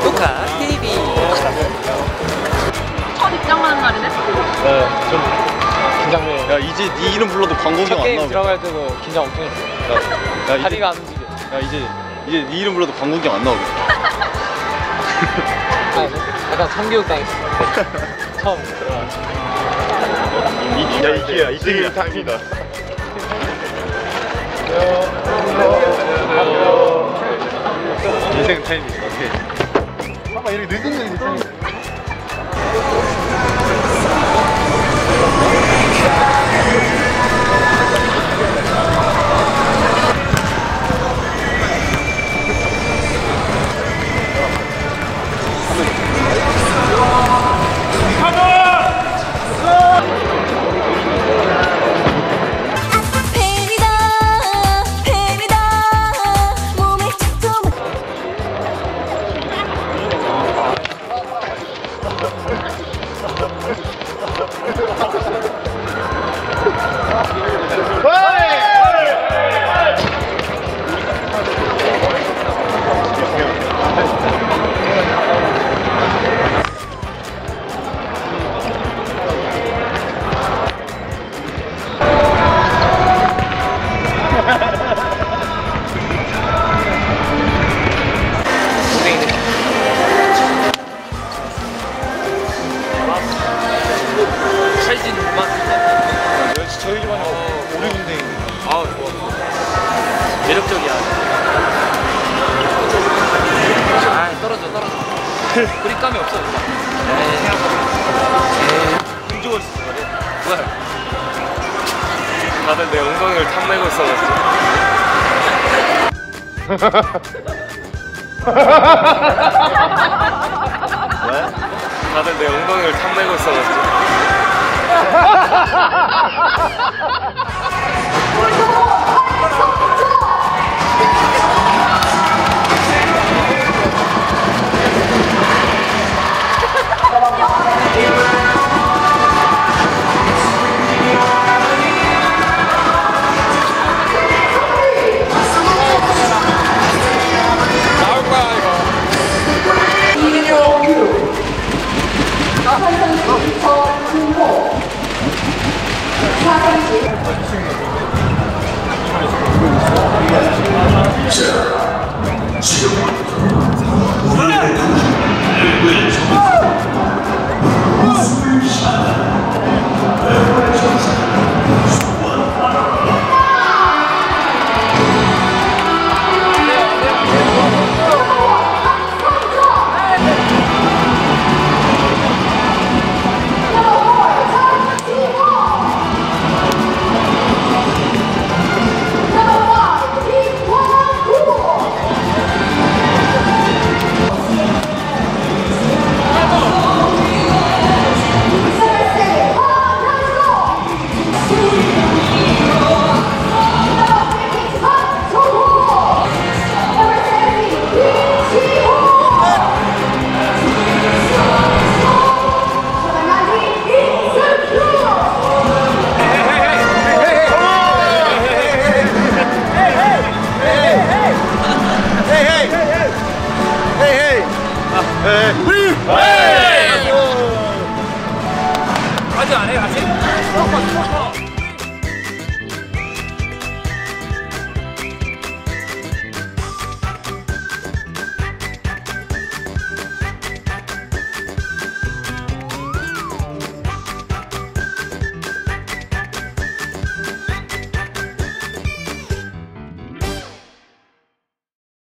녹화 TV. 첫 입장하는 날이네? 네, 좀 긴장돼요. 야 이제 네 이름 불러도 광고경 첫 안 게임 나오겠다. 들어갈 때도 긴장 엄청 했어요. 야, 다리가 안 움직여. 야 이제 네 이름 불러도 광고경 안 나오겠다. 약간 참교육 당했어. 처음 들어가. 야 이게야 이게 타입니다. 인생 타임이다. 오케이. 봐봐 이렇게 늦으면 괜찮아. 저희 집안에 오리군대. 아 좋아. 매력적이야. 아 떨어져. 그립감이 없어. 힘 주고 있어. 뭐야? 다들 내 엉덩이를 탐내고 있어가지고. 다들 내 엉덩이를 탐내고 있어가지고. 우리